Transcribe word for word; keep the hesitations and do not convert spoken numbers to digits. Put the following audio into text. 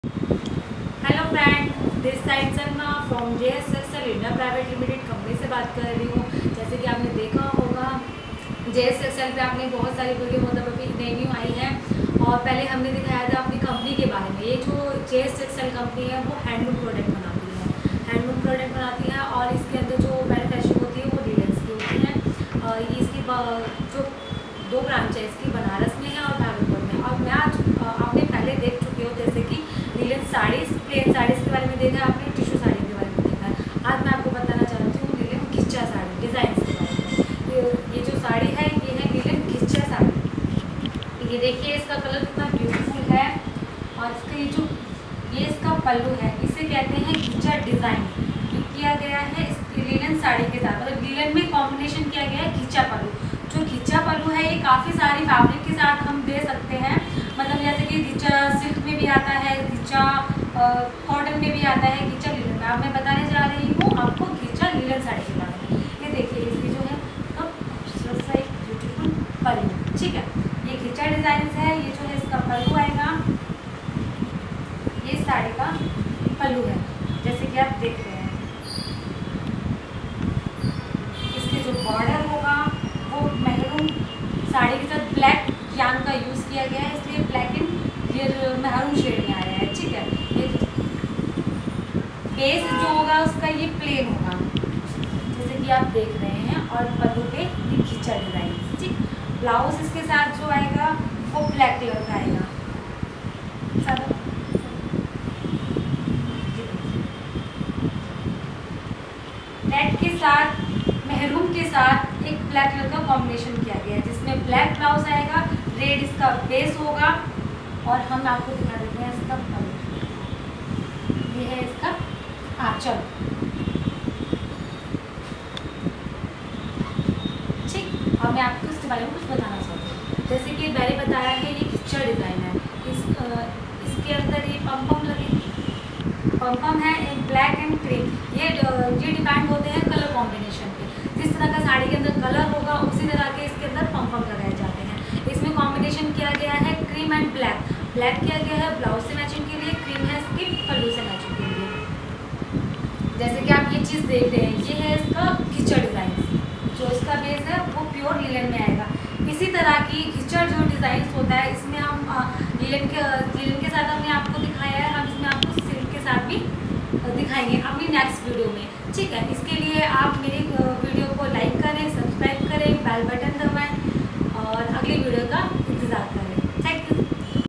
Hello friend, this side Salma from J S Excel India private limited company से बात कर रही हूँ। जैसे कि आपने देखा होगा, जे एस एक्सल पे आपने बहुत सारी वीडियो मतलब अभी नई न्यू आई है। और पहले हमने दिखाया था अपनी कंपनी के बारे में। ये जो जे एस एक्सल कंपनी है वो हैंडलूम प्रोडक्ट बनाती है हैंडलूम प्रोडक्ट बनाती है और इसके अंदर जो मैन्युफैक्चरिंग होती है वो रिलायंस की होती है। और इसकी जो दो ब्रांच है इसकी, बनारस में है और भागलपुर में। और मैं आज आपने पहले देख चुके हो जैसे कि रिलायंस साड़ीज, प्लेन साड़ीज़ के बारे में देखा आपने, टिश्यू साड़ी के बारे में देखा है। आज मैं आपको बताना चाहती हूँ रिलायंस खिच्चा साड़ी डिज़ाइन के बारे में। ये, ये जो साड़ी है ये है रिलायंस खिच्चा साड़ी। ये देखिए इसका कलर कितना ब्यूटीफुल है। और इसका ये जो ये इसका पल्लू है इसे कहते हैं खिच्चा डिज़ाइन। ये किया गया है इस रिलायंस साड़ी के साथ, मतलब रिलायंस में कॉम्बिनेशन किया गया है खिच्चा पल्लू। जो खिच्चा पल्लू है ये काफ़ी सारी फैब्रिक के साथ हम दे सकते हैं। मतलब जैसे कि खिच्चा सिल्क में भी आता है, खिच्चा कॉटन में भी आता है, खिच्चा लिनन में। अब मैं बताने जा रही हूँ आपको खिच्चा लिनन साड़ी के बारे में। ये देखिए इसकी जो है तो खूबसूरत सा एक ब्यूटीफुल पल्लू, ठीक है। ये खिच्चा डिज़ाइन है। ये जो है इसका पल्लू आएगा, ये साड़ी का पल्लू है जैसे कि आप देख रहे हैं। इसके जो बॉर्डर होगा वो मैरून साड़ी के साथ ब्लैक यान का यूज़ किया गया है, इसलिए black and clear maroon shade में आया है, ठीक है। ये बेस जो होगा उसका ये प्लेन होगा जैसे कि आप देख रहे हैं। और पल्लू पे ये खिच्चा डिज़ाइन, ठीक। ब्लाउज इसके साथ जो आएगा वो ब्लैक कलर का आएगा। नेट के साथ मेहरून के साथ एक ब्लैक कलर का कॉम्बिनेशन किया गया है, जिसमें ब्लैक ब्लाउज आएगा, रेड इसका बेस होगा। और हम आपको दिखा देते हैं इसका पल्लू। ये है इसका आंचल, ठीक। और मैं आपको इसके बारे में कुछ बताना चाहती हूँ। जैसे कि मैंने बताया है ये खिच्चा डिज़ाइन है। इस इसके अंदर ये पम्पम लगे पम्पम है ब्लैक एंड क्रीम। ये ये डिपेंड होते हैं कलर कॉम्बिनेशन पे। जिस तरह का साड़ी के अंदर कलर होगा उसी तरह के इसके अंदर पम्पम लगाए जाते हैं। इसमें कॉम्बिनेशन किया गया है क्रीम एंड ब्लैक। ब्लैक किया गया है ब्लाउज से मैचिंग के लिए, क्रीम है इसकी पल्लू से मैचिंग के लिए। जैसे कि आप ये चीज़ देख रहे हैं, ये है इसका खिच्चा डिज़ाइन। जो इसका बेस है वो प्योर लिनन में आएगा। इसी तरह की खिच्चा जो डिज़ाइन होता है इसमें हम लिनन के लिनन के साथ हमने आपको दिखाया है, हम इसमें आपको सिल्क के साथ भी दिखाएंगे अपनी नेक्स्ट वीडियो में, ठीक है। इसके लिए आप मेरी वीडियो को लाइक करें, सब्सक्राइब करें, बेल बटन दबाएं